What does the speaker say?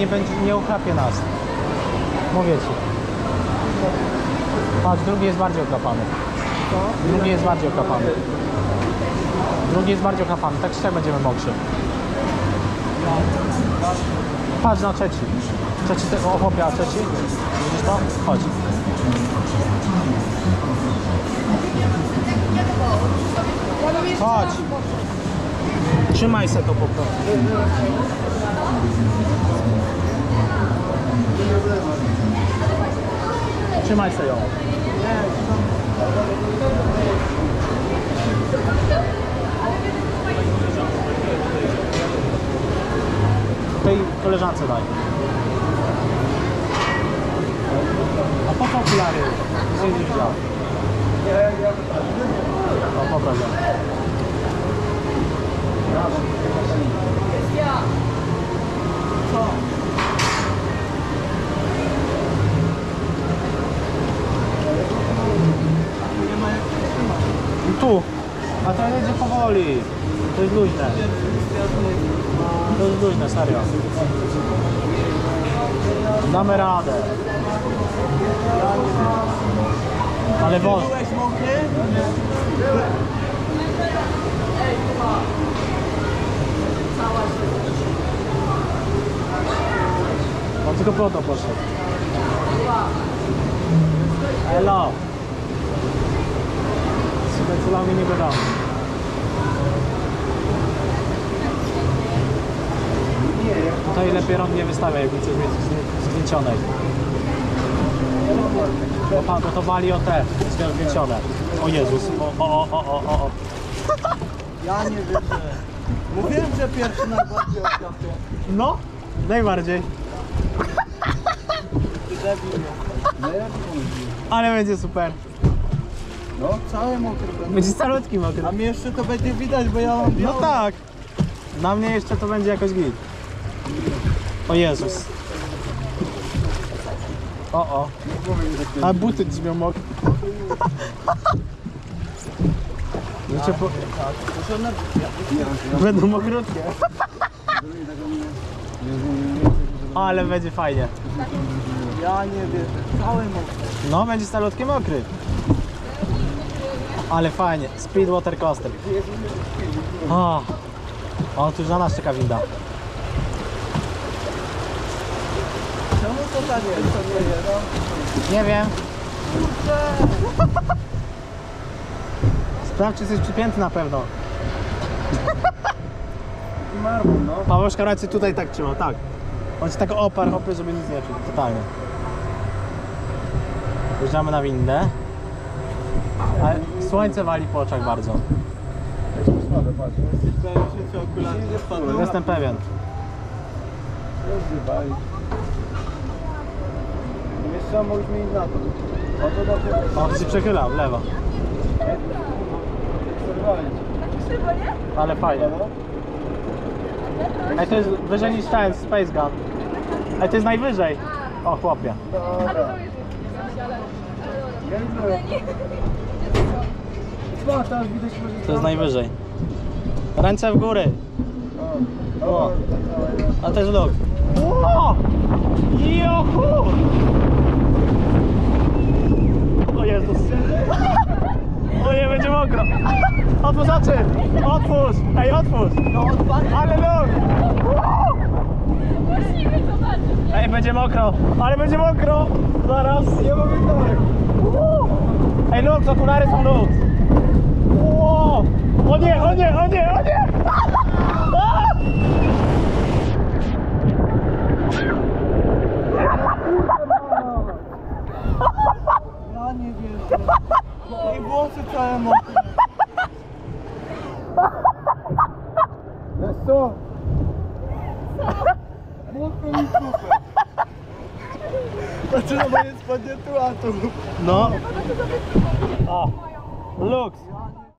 nie będzie, nie uchrapie nas. Mówię ci. Patrz, drugi jest bardziej ochrapany. Drugi jest bardziej ochrapany. Drugi jest bardziej ochrapany, tak czy tak będziemy mokrzy. Patrz na trzeci. Trzeci, o chłopie, a trzeci? Widzisz to? Chodź. Chodź. Trzymaj se to po prostu. Trzymaj se ją. Tej koleżance daj. A po co okulary? Nic nie widział. O, popraw ją. Co? Tu. A to jedzie powoli. To jest luźne. To jest luźne, serio. Damy radę. Ale wąs. On tylko po to poszedł. Hello. Słuchaj, celami nie gadamy. Tutaj lepiej rąk nie wystawia, jakby coś zwieńczone. Bo to wali o te zwieńczone. O Jezus, o. Ja nie wierzę. Mówiłem, że pierwszy najbardziej oświatło. No, najbardziej. Ty debil. Ale będzie super. No, cały mokry będę. Będzie calutki mokry. A mnie jeszcze to będzie widać, bo ja mam białe. No tak. Na mnie jeszcze to będzie jakoś git. O Jezus. O. A buty brzmią mokre. Wiecie, będą mokrutkie. Ale będzie fajnie. Ja nie wierzę. Cały mokry. No, będzie calutki mokry. Ale fajnie. Speed water coaster. O, tu już na nas czeka winda. Czemu to tak jest? No? Nie wiem. Sprawdź, czy jesteś przypięty na pewno. Marmon, no. Pawełszka raczej tutaj tak trzymał, tak. On się tak oparł, żeby nic nie czuł, totalnie. Wjeżdżamy na windę. Ale słońce wali po oczach bardzo. Jestem pewien. Jeszcze mogliśmy iść na to. O, to się przechyla w lewo. Ale fajnie. Ej, to jest wyżej niż ten Space Gun. Ej, to jest najwyżej. O, chłopie. To jest najwyżej. Ręce w góry. O. A to jest luk. O! Johu! O Jezus. O nie, będzie mokro. Otwórz oczy! Otwórz! Ej, otwórz! Ale luk! Ej, będzie mokro! Ale będzie mokro! Zaraz! Nie mogę tak! Ej, luk, okulary są luk! O nie, o nie, o nie, o nie! Ja nie wierzę. I włosy całe mokre. Wiesz co? Mokro mi super. Znaczy, no bo jest spodnie tu, a tu. No! O! Lux!